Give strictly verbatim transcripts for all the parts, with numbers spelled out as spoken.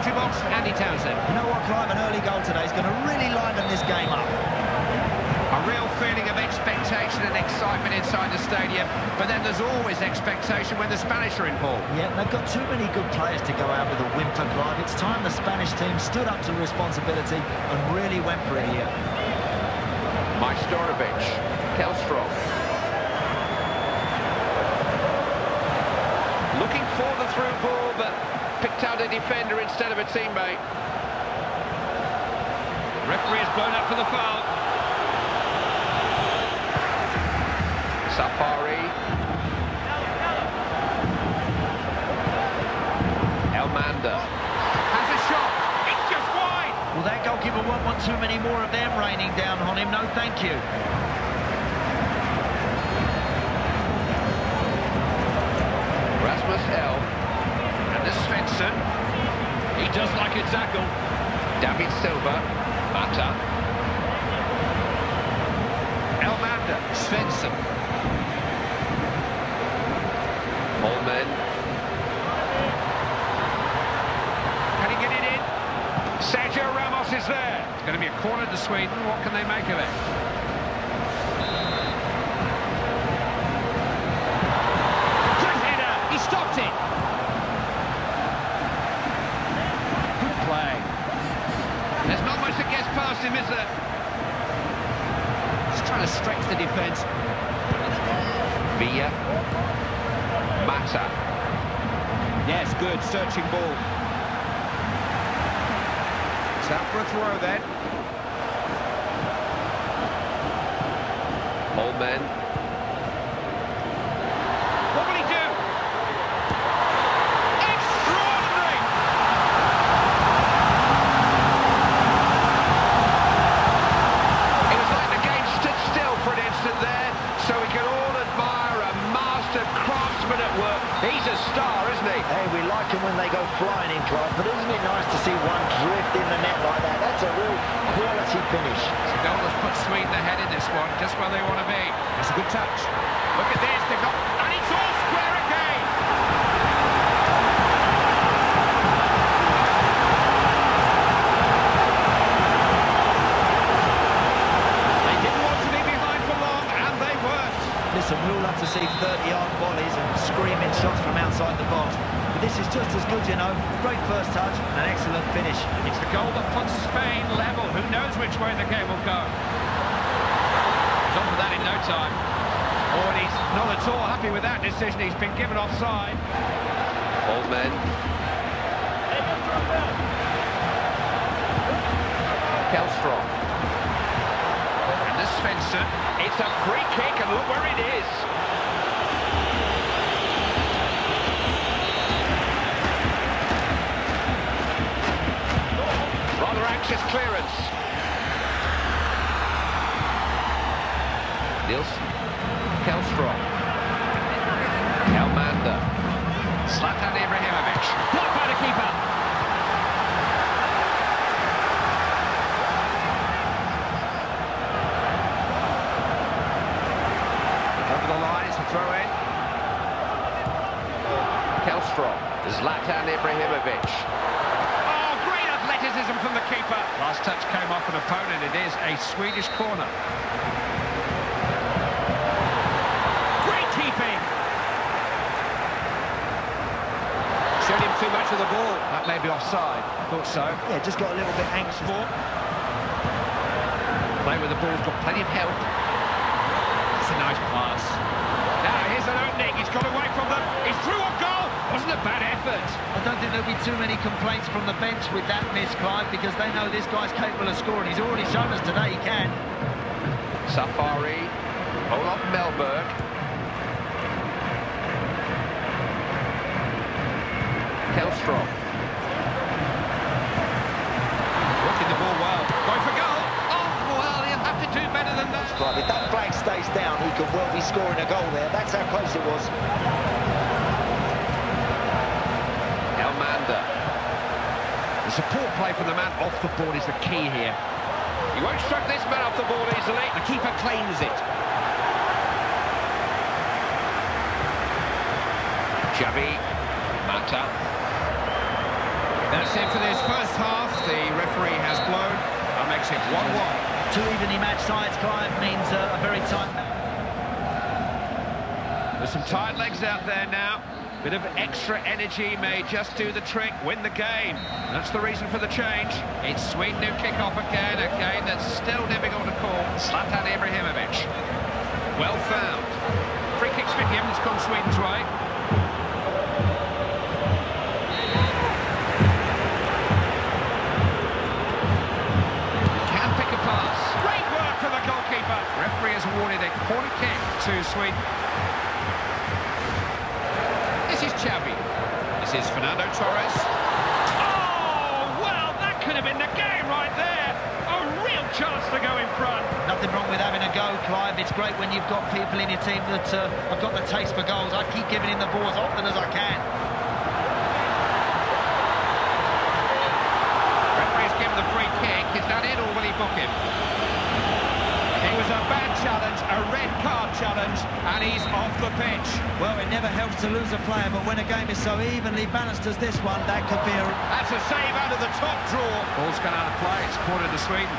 commentary box, Andy Townsend. You know what, Clive, an early goal today is going to really liven this game up. A real feeling of expectation and excitement inside the stadium, but then there's always expectation when the Spanish are involved. Yeah, they've got too many good players to go out with a whimper, Clive. It's time the Spanish team stood up to responsibility and really went for it here. Majstorovic, Kelstrom. Looking for the through ball, but picked out a defender instead of a teammate. Referee has blown up for the foul. Safari. Elmander has a shot. It's just wide. Well, that goalkeeper won't want too many more of them raining down on him. No, thank you. Rasmus L. And this Svensson. He does like a tackle. David Silva. Mata. Elmander. Svensson. Holman. Can he get it in? Sergio Ramos is there. It's going to be a corner to Sweden. What can they make of it? Good header. He stopped it. Good play. There's not much that gets past him, is there? Just trying to stretch the defence. Villa. Mata. Yes, good, searching ball. It's out for a throw then. Holman. What will he do? Extraordinary! It was like the game stood still for an instant there, so we can all admire a master craftsman at work. He's a star, isn't he? Hey, we like them when they go flying in, Clive, but isn't it nice to see one drift in the net like that? That's a real quality finish. The goal has put Sweden ahead in this one, just where they want to be. That's a good touch. Look at this, they've got... And it's all square again! They didn't want to be behind for long, and they weren't. Listen, we all love to see thirty-yard volleys and screaming shots from outside the box. But this is just as good, you know. Great first touch and an excellent finish. It's the goal that puts Spain level. Who knows which way the game will go? He's on for that in no time. Oh, and he's not at all happy with that decision. He's been given offside. Holman. Kelstrom. And this Svensson. It's a free kick, and look where it is. Rather anxious clearance. Nielsen. Kelstrom. Elmander. Zlatan Ibrahimovic. Blocked by the keeper. Over the line, it's a throw in. Kelstrom. Zlatan Ibrahimovic. Oh, great athleticism from the keeper. Last touch came off an opponent. It is a Swedish corner. Great keeping. Showed him too much of the ball. That may be offside. Thought so. Yeah, just got a little bit anxious. For. Play with the ball's got plenty of help. That's a nice pass. Now here's an opening. He's got away from them. He's through on goal. Wasn't a bad effort. I don't think there'll be too many complaints from the bench with that miss, Clive, because they know this guy's capable of scoring. He's already shown us today he can. Safari. Olaf Melberg. Kelstrom. Working the ball well. Going for goal. Oh, well, he'll have to do better than that. Right, if that flag stays down, he could well be scoring a goal there. That's how close it was. Elmander. The support play from the man off the ball is the key here. He won't stroke this man off the ball easily. The keeper claims it. Xavi. Mata. That's it for this first half. The referee has blown. That makes it one one. Two evenly matched sides, Clive, means uh, a very tight... There's some tight legs out there now. Bit of extra energy may just do the trick, win the game. That's the reason for the change. It's sweet new kick-off again, a game that's still difficult to call. Zlatan Ibrahimovic. Well found. Free kick's been given, it's gone Sweden's way. Can pick a pass. Great work from the goalkeeper. Referee has awarded a corner kick to Sweden. This is Xavi. This is Fernando Torres. Oh, well, that could have been the game right there. A real chance to go in front. Nothing wrong with having a go, Clive. It's great when you've got people in your team that uh, have got the taste for goals. I keep giving him the ball as often as I can. Referee's given the free kick. Is that it, or will he book him? It was a bad challenge, a red card challenge, and he's off the pitch. Well, it never helps to lose a player, but when a game is so evenly balanced as this one, that could be a... That's a save out of the top draw. Ball's gone out of play. It's corner to Sweden.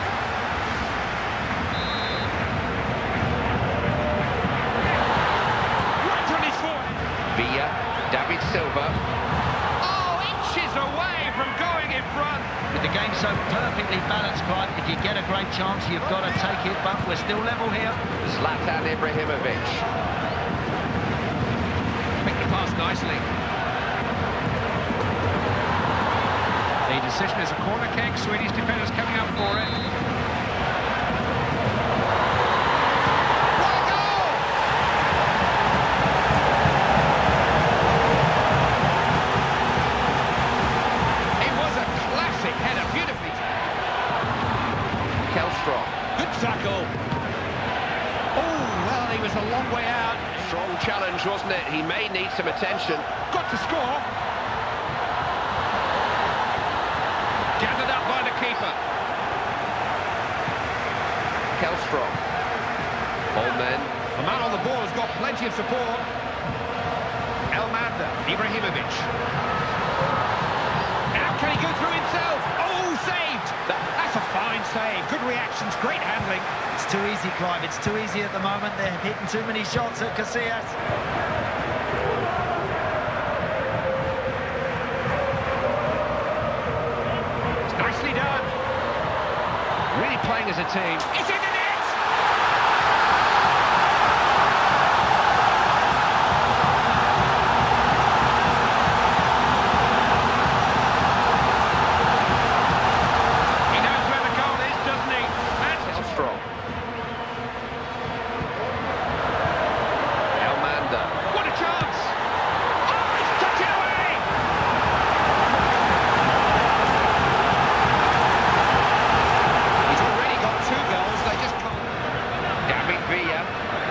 Right on his foot. Villa, David Silva. Oh, inches away from going in front. With the game so perfectly balanced, Clive, if you get a great chance, you've got to take it, but we're still level here. Zlatan Ibrahimovic. Picked the pass nicely. The decision is a corner kick. Swedish defenders coming up for it. What a goal! It was a classic header, beautifully. Kelstrom. Good tackle. Oh, well, he was a long way out. Strong challenge, wasn't it? He may need some attention. Got to score. Gathered up by the keeper. Kelstrom. On then. The man on the ball has got plenty of support. Elmander, Ibrahimovic. Now can he go through himself? Oh, saved! That, that's a fine save. Good reactions, great handling. It's too easy, Clive. It's too easy at the moment. They're hitting too many shots at Casillas. It's nicely done. Really playing as a team. It's in the net! He knows where the goal is, doesn't he? That's Kelstrom. Elmander. what a chance! Oh, he's tucked it away! He's already got two goals, they just can't... David Villa.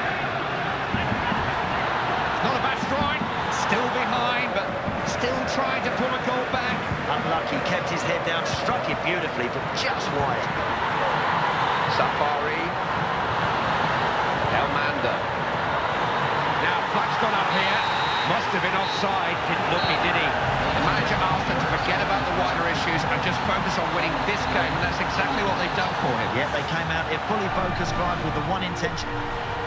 Not a bad strike, still behind, but still trying to pull a goal back. Unlucky, kept his head down, struck it beautifully, but just wide. Safari. Elmander. Now, flag's gone up here. Must have been offside. Didn't look it, did he? The manager asked them to forget about the wider issues and just focus on winning this game, and that's exactly what they've done for him. Yeah, they came out here fully focused, Clive, with the one intention.